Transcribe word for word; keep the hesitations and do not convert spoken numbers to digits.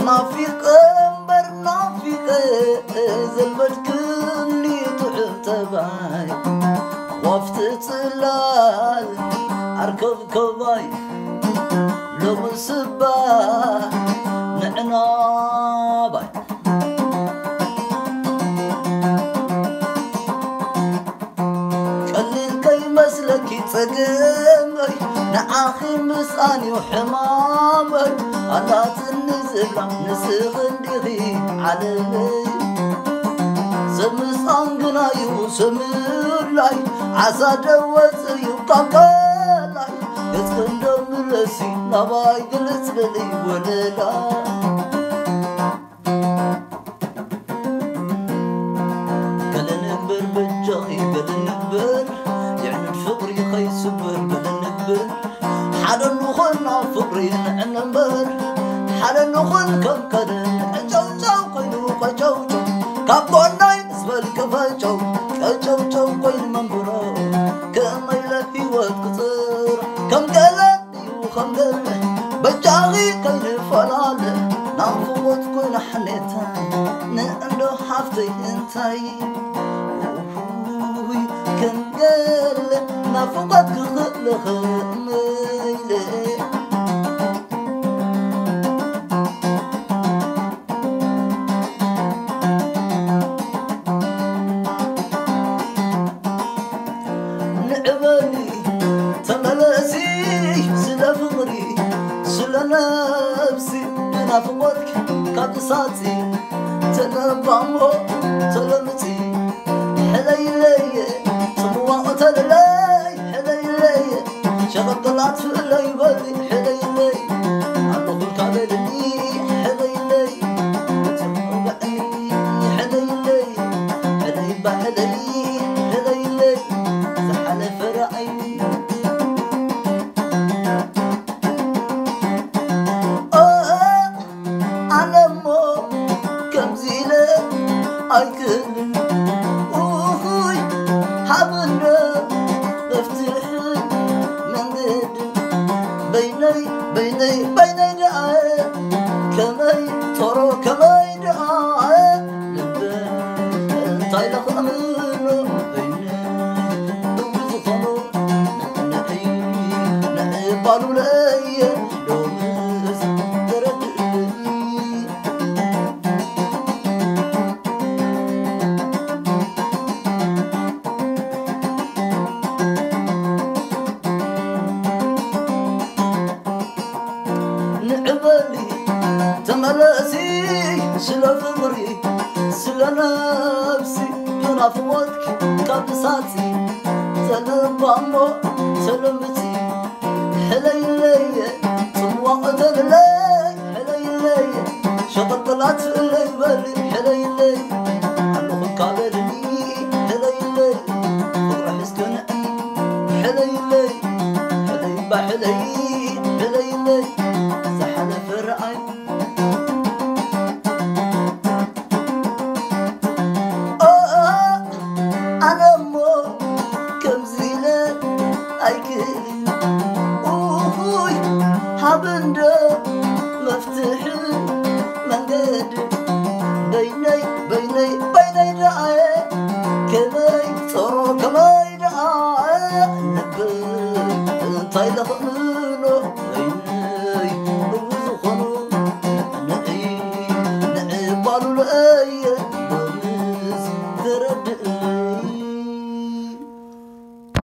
نافيق أمبر نافيق زلمتكني تعتباي وفتت اللال أركب كباي لو مسبا نعنا باي قليل كي مسلكي تقمي نعاخي مساني وحمامي أنا تنزل نسخ اندغي علي سمس أنقناي وسمرلاي عسى جوز يبقاقالاي يتكن دم رسي نباي قلت بلي وللا قل نكبر بالجاي قل نكبر يعني الفقر يخي سبر قل نكبر حالا نخلنا فقري نعنبر حالا نخل كم كدن جو جو قينو قجو جو كابوناي اسبل كفاجو كجو جو قين منبرو كما يلفي وتكسر كم قلن يوخم قلن بجاغي كين فلال نافوت كون حنيتان نعندو حفتي انتاي كم قلن نافوت كخل خميلي نفسي أنا فوقك كابساتي تنبامو تلمتي حليلي تبوا تللي حليلي شغل طلعت في اللي بدي حليلي عطف الكابلني حليلي تبعني حليلي حليب حليلي حليلي زحل فرعي أيكن أوهوي حبنا مفتوح من قد بيني بيني بيني دعاء كماي ترى كماي دعاء لبان طايلق أمينو بيني دوز فلو نحي نحي بالو لأي دوز درد تملاسي سلا فمري سلا نفسي أنا فوقك كابساتي تلبامو تلمتي حليلي تبوا تللي حليلي شغل طلعت في اللي بالي حليلي عنو كابرني حليلي فرح اسكن حليلي حليب حلي حليلي زحل فرعي أوهوي حبنا مفتوح من قد